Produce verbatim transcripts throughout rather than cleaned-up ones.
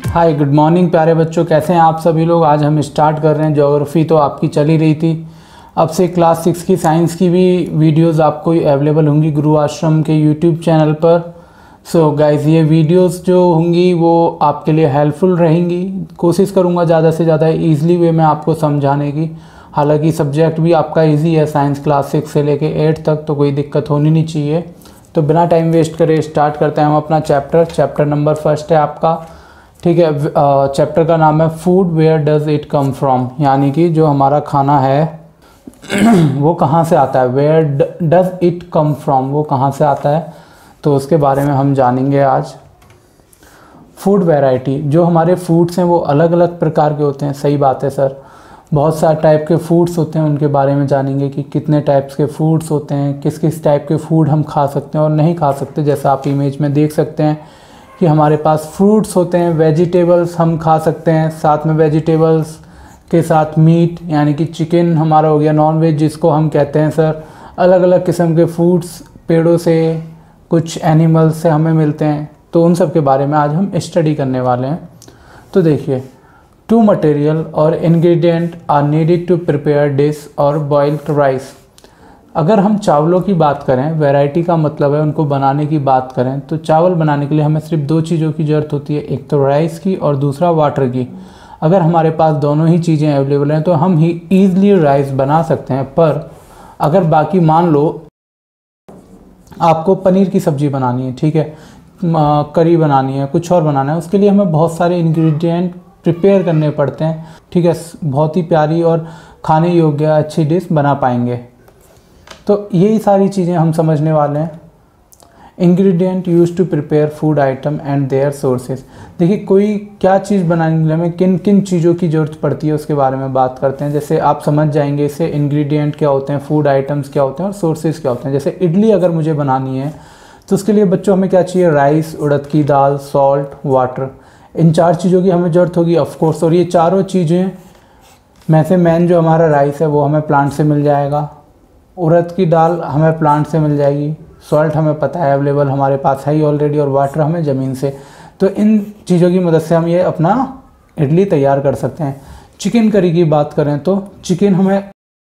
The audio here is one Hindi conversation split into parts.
हाय गुड मॉर्निंग प्यारे बच्चों, कैसे हैं आप सभी लोग। आज हम स्टार्ट कर रहे हैं। ज्योग्राफी तो आपकी चल ही रही थी, अब से क्लास सिक्स की साइंस की भी वीडियोस आपको अवेलेबल होंगी गुरु आश्रम के यूट्यूब चैनल पर। सो गाइस, ये वीडियोस जो होंगी वो आपके लिए हेल्पफुल रहेंगी। कोशिश करूँगा ज़्यादा से ज़्यादा ईजिली वे में आपको समझाने की। हालांकि सब्जेक्ट भी आपका ईजी है, साइंस क्लास सिक्स से लेके एट तक, तो कोई दिक्कत होनी नहीं चाहिए। तो बिना टाइम वेस्ट करे स्टार्ट करते हैं हम अपना चैप्टर। चैप्टर नंबर फर्स्ट है आपका, ठीक है। चैप्टर का नाम है food, where does it come from, यानी कि जो हमारा खाना है वो कहाँ से आता है। Where does it come from, वो कहाँ से आता है, तो उसके बारे में हम जानेंगे आज। फूड वैरायटी, जो हमारे फूड्स हैं वो अलग अलग प्रकार के होते हैं। सही बात है सर, बहुत सारे टाइप के फूड्स होते हैं, उनके बारे में जानेंगे कि कितने टाइप्स के फूड्स होते हैं, किस किस टाइप के फूड हम खा सकते हैं और नहीं खा सकते। जैसा आप इमेज में देख सकते हैं कि हमारे पास फ्रूट्स होते हैं, वेजिटेबल्स हम खा सकते हैं, साथ में वेजिटेबल्स के साथ मीट यानी कि चिकन हमारा हो गया, नॉन वेज जिसको हम कहते हैं सर। अलग अलग किस्म के फूड्स पेड़ों से, कुछ एनिमल्स से हमें मिलते हैं, तो उन सब के बारे में आज हम स्टडी करने वाले हैं। तो देखिए, टू मटेरियल और ingredient are needed to prepare dish और बॉइल्ड राइस। अगर हम चावलों की बात करें, वैरायटी का मतलब है उनको बनाने की बात करें, तो चावल बनाने के लिए हमें सिर्फ दो चीज़ों की ज़रूरत होती है, एक तो राइस की और दूसरा वाटर की। अगर हमारे पास दोनों ही चीज़ें अवेलेबल हैं तो हम ही ईज़िली राइस बना सकते हैं। पर अगर बाकी मान लो आपको पनीर की सब्ज़ी बनानी है, ठीक है, करी बनानी है, कुछ और बनाना है, उसके लिए हमें बहुत सारे इंग्रेडिएंट प्रिपेयर करने पड़ते हैं, ठीक है। बहुत ही प्यारी और खाने योग्य अच्छी डिश बना पाएंगे। तो यही सारी चीज़ें हम समझने वाले हैं। Ingredient use to prepare food item and their sources. देखिए, कोई क्या चीज़ बनाने के लिए हमें किन किन चीज़ों की ज़रूरत पड़ती है उसके बारे में बात करते हैं। जैसे आप समझ जाएंगे इससे इंग्रेडिएंट क्या होते हैं, फूड आइटम्स क्या होते हैं और सोर्सेज क्या होते हैं। जैसे इडली अगर मुझे बनानी है तो उसके लिए बच्चों हमें क्या चाहिए, राइस, उड़द की दाल, सॉल्ट, वाटर। इन चार चीज़ों की हमें ज़रूरत होगी ऑफकोर्स। और ये चारों चीज़ें में से मेन जो हमारा राइस है वो हमें प्लांट से मिल जाएगा, उड़द की दाल हमें प्लांट से मिल जाएगी, सॉल्ट हमें पता है अवेलेबल हमारे पास है ही ऑलरेडी, और वाटर हमें ज़मीन से। तो इन चीज़ों की मदद से हम ये अपना इडली तैयार कर सकते हैं। चिकन करी की बात करें तो चिकन हमें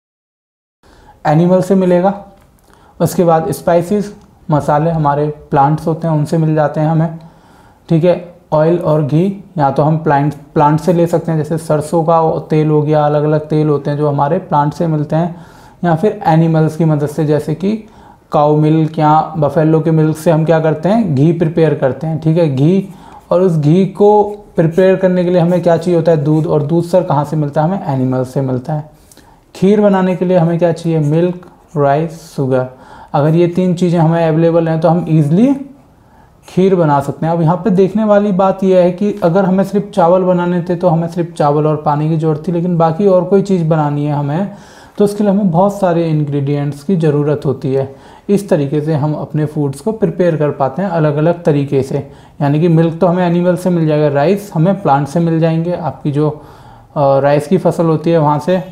एनिमल से मिलेगा। उसके बाद स्पाइसेस, मसाले हमारे प्लांट्स होते हैं उनसे मिल जाते हैं हमें, ठीक है। ऑयल और घी या तो हम प्लांट प्लांट से ले सकते हैं, जैसे सरसों का तेल हो गया, अलग अलग तेल होते हैं जो हमारे प्लांट से मिलते हैं, या फिर एनिमल्स की मदद से, जैसे कि काऊ मिल्क या बफेलो के मिल्क से हम क्या करते हैं, घी प्रिपेयर करते हैं, ठीक है, घी। और उस घी को प्रिपेयर करने के लिए हमें क्या चाहिए होता है, दूध। और दूध सर कहाँ से मिलता है, हमें एनिमल्स से मिलता है। खीर बनाने के लिए हमें क्या चाहिए, मिल्क, राइस, शुगर। अगर ये तीन चीज़ें हमें अवेलेबल हैं तो हम ईज़िली खीर बना सकते हैं। अब यहाँ पे देखने वाली बात यह है कि अगर हमें सिर्फ चावल बनाने थे तो हमें सिर्फ चावल और पानी की ज़रूरत थी, लेकिन बाकी और कोई चीज़ बनानी है हमें तो उसके लिए हमें बहुत सारे इंग्रेडिएंट्स की ज़रूरत होती है। इस तरीके से हम अपने फूड्स को प्रिपेयर कर पाते हैं अलग अलग तरीके से। यानी कि मिल्क तो हमें एनिमल से मिल जाएगा, राइस हमें प्लांट से मिल जाएंगे, आपकी जो राइस की फसल होती है वहाँ से।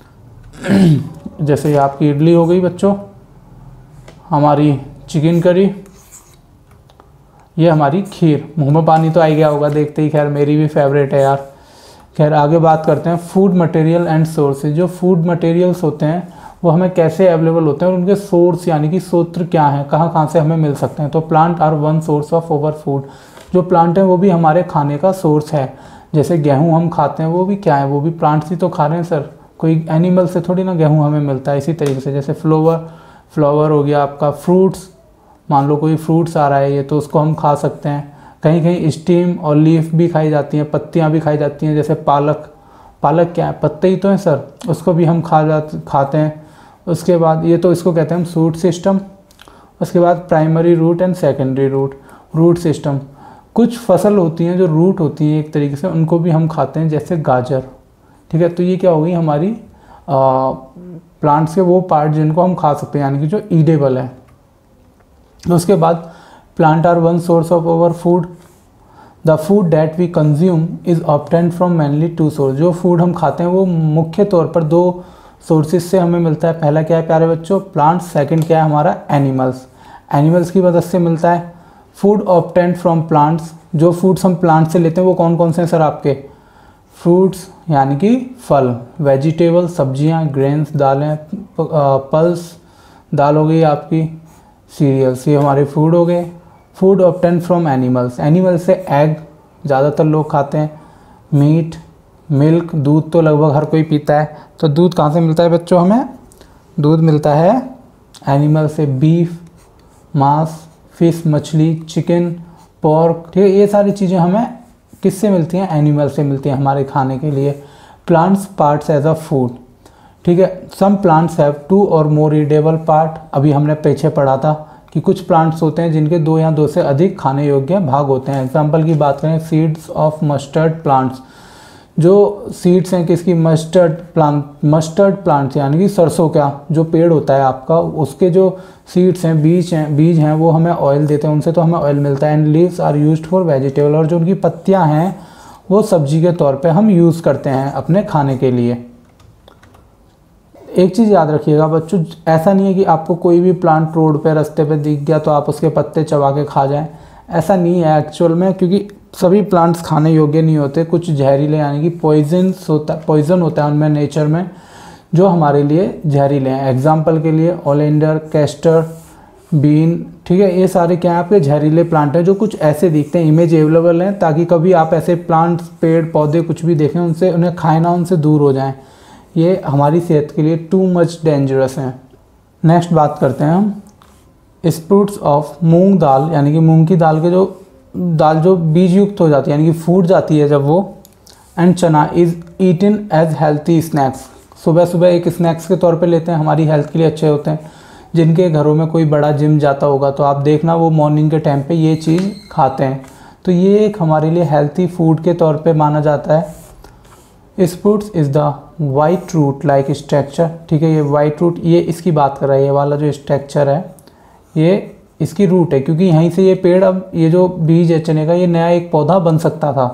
जैसे आपकी इडली हो गई बच्चों, हमारी चिकन करी, ये हमारी खीर। मुँह में पानी तो आ गया होगा देखते ही, खैर मेरी भी फेवरेट है यार। खैर आगे बात करते हैं फूड मटेरियल एंड सोर्सेज। जो फूड मटेरियल्स होते हैं वो हमें कैसे अवेलेबल होते हैं और उनके सोर्स यानी कि स्रोत क्या हैं, कहाँ कहाँ से हमें मिल सकते हैं। तो plant are one source of our food. जो प्लांट है वो भी हमारे खाने का सोर्स है। जैसे गेहूँ हम खाते हैं वो भी क्या है, वो भी प्लांट्स ही तो खा रहे हैं सर, कोई एनिमल से थोड़ी ना गेहूँ हमें मिलता है। इसी तरीके से जैसे फ्लावर फ्लावर हो गया आपका, फ्रूट्स, मान लो कोई फ्रूट्स आ रहा है ये, तो उसको हम खा सकते हैं। कहीं कहीं स्टीम और लीफ भी खाई जाती हैं, पत्तियां भी खाई जाती हैं। जैसे पालक, पालक क्या है, पत्ते ही तो हैं सर, उसको भी हम खा जा खाते हैं। उसके बाद ये तो इसको कहते हैं हम सूट सिस्टम। उसके बाद primary root and secondary root, root system. कुछ फसल होती हैं जो रूट होती हैं एक तरीके से, उनको भी हम खाते हैं, जैसे गाजर, ठीक है। तो ये क्या हो गई हमारी प्लांट्स के वो पार्ट जिनको हम खा सकते हैं, यानी कि जो ईडेबल है। उसके बाद plant are one source of our food. The food that we consume is obtained from mainly two source. जो फूड हम खाते हैं वो मुख्य तौर पर दो सोर्सेज से हमें मिलता है। पहला क्या है प्यारे बच्चों, प्लांट्स। सेकंड क्या है हमारा, एनिमल्स। एनिमल्स की मदद से मिलता है फूड ऑब्टेन्ड फ्रॉम प्लांट्स, जो फूड्स हम प्लांट से लेते हैं वो कौन कौन से हैं सर आपके? फ्रूट्स यानी कि फल, वेजिटेबल सब्जियां, ग्रेन्स दालें, पल्स दाल हो गई आपकी, सीरियल्स ये हमारे फूड हो गए। Food obtained from animals, animal से एग ज़्यादातर लोग खाते हैं, मीट, मिल्क दूध तो लगभग हर कोई पीता है। तो दूध कहाँ से मिलता है बच्चों? हमें दूध मिलता है एनिमल से, बीफ, मांस, फिश मछली, चिकन, पोर्क, ठीक है, ये सारी चीज़ें हमें किससे मिलती हैं? एनिमल से मिलती हैं हमारे खाने के लिए। Plants parts as a food, ठीक है, सम प्लांट्स हैव टू और मोर ईडेबल पार्ट, अभी हमने पीछे पढ़ा था कि कुछ प्लांट्स होते हैं जिनके दो या दो से अधिक खाने योग्य भाग होते हैं। एग्जाम्पल की बात करें, सीड्स ऑफ मस्टर्ड प्लांट्स, जो सीड्स हैं किसकी? मस्टर्ड प्लांट, मस्टर्ड प्लांट्स यानी कि सरसों का जो पेड़ होता है आपका, उसके जो सीड्स हैं, बीज हैं बीज हैं वो हमें ऑयल देते हैं, उनसे तो हमें ऑयल मिलता है। And leaves are used for vegetable, और जो उनकी पत्तियां हैं वो सब्जी के तौर पे हम यूज़ करते हैं अपने खाने के लिए। एक चीज़ याद रखिएगा बच्चों, ऐसा नहीं है कि आपको कोई भी प्लांट रोड पे रास्ते पे दिख गया तो आप उसके पत्ते चबा के खा जाएं, ऐसा नहीं है एक्चुअल में, क्योंकि सभी प्लांट्स खाने योग्य नहीं होते। कुछ जहरीले यानी कि पॉइजन्स होता पॉइजन होता है उनमें नेचर में, जो हमारे लिए जहरीले हैं। एग्जाम्पल के लिए ओलेंडर, कैस्टर, बीन, ठीक है, ये सारे क्या हैं आपके? जहरीले प्लांट हैं, जो कुछ ऐसे दिखते हैं। इमेज अवेलेबल हैं ताकि कभी आप ऐसे प्लांट्स, पेड़ पौधे कुछ भी देखें उनसे उन्हें खाएं ना, उनसे दूर हो जाएं, ये हमारी सेहत के लिए टू मच डेंजरस हैं। नेक्स्ट बात करते हैं हम स्प्रूट्स ऑफ मूंग दाल, यानी कि मूंग की दाल के जो दाल जो बीज युक्त हो जाती है यानी कि फूट जाती है जब वो। And chana is eaten as healthy snacks, सुबह सुबह एक स्नैक्स के तौर पे लेते हैं, हमारी हेल्थ के लिए अच्छे होते हैं। जिनके घरों में कोई बड़ा जिम जाता होगा तो आप देखना वो मॉर्निंग के टाइम पे ये चीज़ खाते हैं, तो ये एक हमारे लिए हेल्थी फूड के तौर पे माना जाता है। Sprouts is the white root like structure, ठीक है, ये वाइट रूट ये इसकी बात कर रहा है, ये वाला जो स्ट्रक्चर है ये इसकी रूट है, क्योंकि यहीं से ये पेड़, अब ये जो बीज है चने का, ये नया एक पौधा बन सकता था।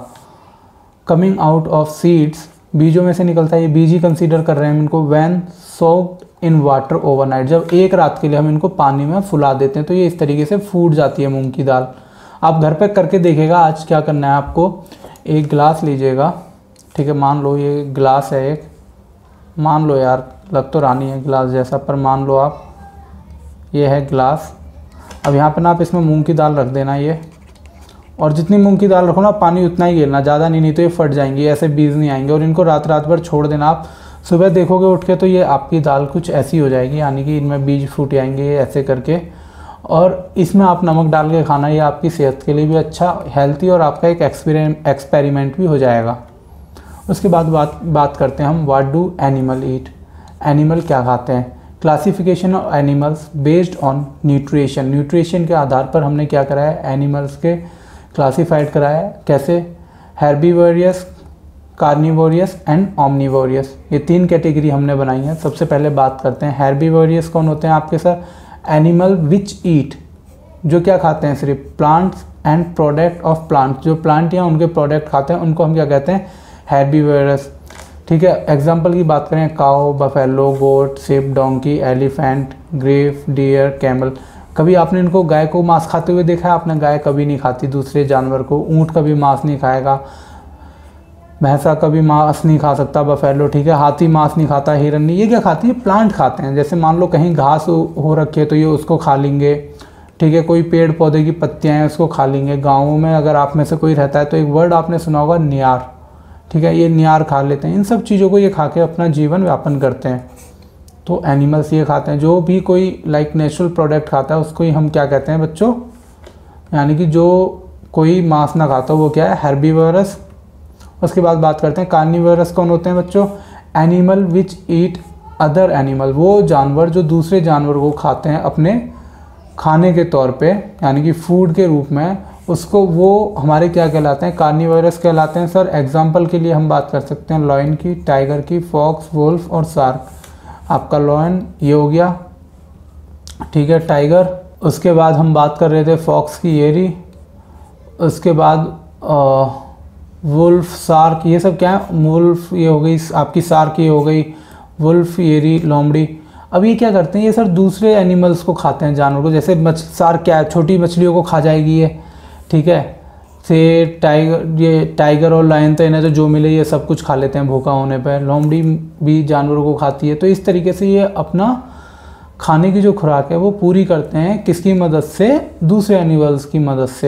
कमिंग आउट ऑफ सीड्स, बीजों में से निकलता है, ये बीज ही कंसीडर कर रहे हैं हम इनको। When soaked in water overnight, जब एक रात के लिए हम इनको पानी में फुला देते हैं तो ये इस तरीके से फूट जाती है मूंग की दाल। आप घर पे करके देखिएगा। आज क्या करना है आपको, एक गिलास लीजिएगा, ठीक है, मान लो ये गिलास है एक, मान लो यार लग तो रानी है गिलास जैसा, पर मान लो आप ये है गिलास। अब यहाँ पे ना आप इसमें मूंग की दाल रख देना ये, और जितनी मूंग की दाल रखो ना पानी उतना ही गिरना, ज़्यादा नहीं, नहीं तो ये फट जाएंगी, ऐसे बीज नहीं आएंगे। और इनको रात रात भर छोड़ देना आप, सुबह देखोगे उठ के तो ये आपकी दाल कुछ ऐसी हो जाएगी, यानी कि इनमें बीज फूट आएंगे ऐसे करके। और इसमें आप नमक डाल के खाना, ये आपकी सेहत के लिए भी अच्छा, हेल्थी, और आपका एक एक्सपेरिमेंट भी हो जाएगा। उसके बाद बात बात करते हैं हम what do animal eat, animal क्या खाते हैं। Classification of animals based on nutrition, nutrition के आधार पर हमने क्या करा है, एनिमल्स के क्लासिफाइड करा है। कैसे? हेर्बीवोरियस, कार्निवोरियस एंड ओमनिवोरियस, ये तीन कैटेगरी हमने बनाई है। सबसे पहले बात करते हैं हेर्बीवोरियस कौन होते हैं आपके सर? एनिमल विच ईट, जो क्या खाते हैं, सिर्फ plants and product of plants, जो प्लांट या उनके प्रोडक्ट खाते हैं उनको हम क्या कहते हैं, हेर्बीवोरस, ठीक है। एग्जाम्पल की बात करें, cow, buffalo, goat, sheep, donkey, elephant, giraffe, deer, camel. कभी आपने इनको गाय को मांस खाते हुए देखा है? आपने गाय कभी नहीं खाती दूसरे जानवर को, ऊँट कभी मांस नहीं खाएगा, भैंसा कभी मांस नहीं खा सकता, बफेलो, ठीक है, हाथी मांस नहीं खाता, हिरन नहीं, ये क्या खाती है, प्लांट खाते हैं। जैसे मान लो कहीं घास हो रखी है तो ये उसको खा लेंगे, ठीक है, कोई पेड़ पौधे की पत्तियां हैं उसको खा लेंगे। गाँवों में अगर आप में से कोई रहता है तो एक वर्ड आपने सुना होगा, नियार, ठीक है, ये नियार खा लेते हैं। इन सब चीज़ों को ये खा के अपना जीवन व्यापन करते हैं। तो एनिमल्स ये खाते हैं। जो भी कोई लाइक नेचुरल प्रोडक्ट खाता है उसको ही हम क्या कहते हैं बच्चों, यानी कि जो कोई मांस ना खाता वो क्या है, हेर्बीवोरस। उसके बाद बात करते हैं कार्निवोरस कौन होते हैं बच्चों? Animal which eat other animal, वो जानवर जो दूसरे जानवर को खाते हैं अपने खाने के तौर पे, यानी कि फूड के रूप में, उसको वो हमारे क्या कहलाते हैं, कार्निवोरस कहलाते हैं सर। एग्जाम्पल के लिए हम बात कर सकते हैं लॉयन की, टाइगर की, फॉक्स, वुल्फ और शार्क। आपका लॉयन ये हो गया, ठीक है, टाइगर। उसके बाद हम बात कर रहे थे फॉक्स की, येरी। उसके बाद वुल्फ, शार्क, ये सब क्या है, वुल्फ ये हो गई आपकी, शार्क ये हो गई, वुल्फ, येरी, लोमड़ी। अब ये क्या करते हैं, ये सर दूसरे एनिमल्स को खाते हैं, जानवर को, जैसे मछ सार क्या छोटी मछलियों को खा जाएगी ये, ठीक है। से टाइगर, ये टाइगर और लायन तो इन्हें तो जो मिले ये सब कुछ खा लेते हैं भूखा होने पर। लोमड़ी भी जानवरों को खाती है। तो इस तरीके से ये अपना खाने की जो खुराक है वो पूरी करते हैं, किसकी मदद से, दूसरे एनिमल्स की मदद से।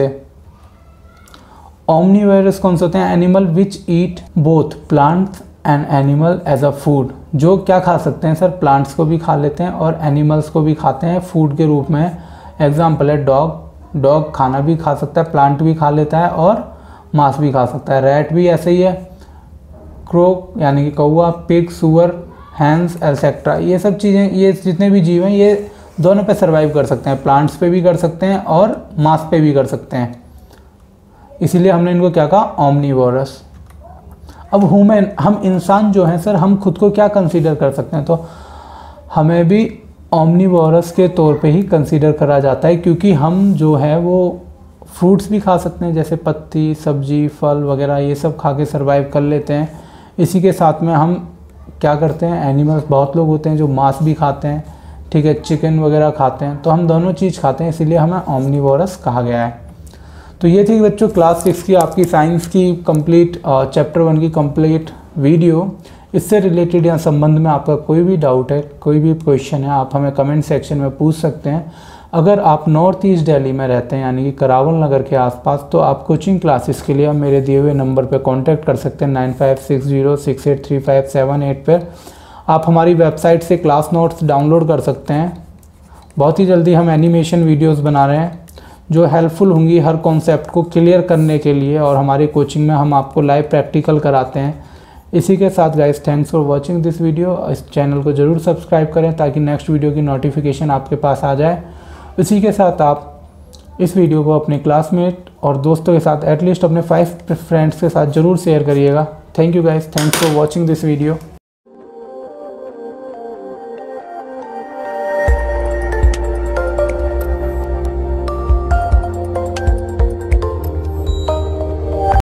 ओमनीवोरस कौन से होते हैं, animal which eat both plants and animal as a food, जो क्या खा सकते हैं सर, प्लांट्स को भी खा लेते हैं और एनिमल्स को भी खाते हैं फूड के रूप में। एग्जाम्पल है डॉग, डॉग खाना भी खा सकता है, प्लांट भी खा लेता है और मांस भी खा सकता है। रैट भी ऐसे ही है। क्रो यानी कि कौवा, पिग, सुअर, हैंस एटसेट्रा, ये सब चीज़ें, ये जितने भी जीव हैं ये दोनों पे सर्वाइव कर सकते हैं, प्लांट्स पे भी कर सकते हैं और मांस पे भी कर सकते हैं, इसीलिए हमने इनको क्या कहा, ओमनीवोरस। अब ह्यूमन, हम इंसान जो हैं सर, हम खुद को क्या कंसीडर कर सकते हैं, तो हमें भी ओमनीवोरस के तौर पे ही कंसीडर करा जाता है, क्योंकि हम जो है वो फ्रूट्स भी खा सकते हैं, जैसे पत्ती, सब्जी, फल वगैरह ये सब खा के सर्वाइव कर लेते हैं। इसी के साथ में हम क्या करते हैं, एनिमल्स बहुत लोग होते हैं जो मांस भी खाते हैं, ठीक है, चिकन वगैरह खाते हैं, तो हम दोनों चीज़ खाते हैं, इसीलिए हमें ओमनीवोरस कहा गया है। तो ये थी बच्चों क्लास सिक्स की आपकी साइंस की कंप्लीट चैप्टर वन की कंप्लीट वीडियो। इससे रिलेटेड या संबंध में आपका कोई भी डाउट है, कोई भी क्वेश्चन है, आप हमें कमेंट सेक्शन में पूछ सकते हैं। अगर आप नॉर्थ ईस्ट दिल्ली में रहते हैं यानी कि करावल नगर के आसपास, तो आप कोचिंग क्लासेस के लिए आप मेरे दिए हुए नंबर पर कांटेक्ट कर सकते हैं, nine five six zero six eight three five seven eight पर। आप हमारी वेबसाइट से क्लास नोट्स डाउनलोड कर सकते हैं। बहुत ही जल्दी हम एनिमेशन वीडियोज़ बना रहे हैं जो हेल्पफुल होंगी हर कॉन्सेप्ट को क्लियर करने के लिए, और हमारी कोचिंग में हम आपको लाइव प्रैक्टिकल कराते हैं। इसी के साथ guys, thanks for watching this video. इस चैनल को ज़रूर सब्सक्राइब करें ताकि नेक्स्ट वीडियो की नोटिफिकेशन आपके पास आ जाए। इसी के साथ आप इस वीडियो को अपने क्लासमेट और दोस्तों के साथ, एटलीस्ट अपने फाइव फ्रेंड्स के साथ ज़रूर शेयर करिएगा। Thank you guys, thanks for watching this video.